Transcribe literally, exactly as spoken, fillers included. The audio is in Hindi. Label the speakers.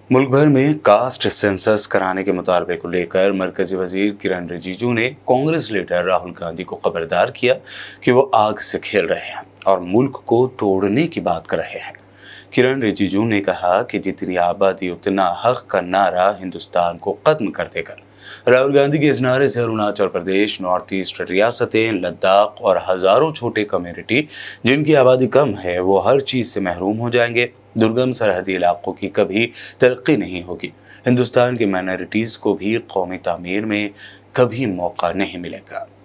Speaker 1: मुल्क भर में कास्ट सेंसस कराने के मुतालबे को लेकर मरकजी वजीर किरण रिजिजू ने कांग्रेस लीडर राहुल गांधी को खबरदार किया कि वो आग से खेल रहे हैं और मुल्क को तोड़ने की बात कर रहे हैं। किरण रिजिजू ने कहा कि जितनी आबादी उतना हक का नारा हिंदुस्तान को खत्म कर देगा। राहुल गांधी के इस नारे से अरुणाचल प्रदेश, नॉर्थ ईस्ट रियासतें, लद्दाख और हजारों छोटे कम्युनिटी जिनकी आबादी कम है वो हर चीज से महरूम हो जाएंगे। दुर्गम सरहदी इलाकों की कभी तरक्की नहीं होगी। हिंदुस्तान की माइनॉरिटीज को भी कौमी तामीर में कभी मौका नहीं मिलेगा।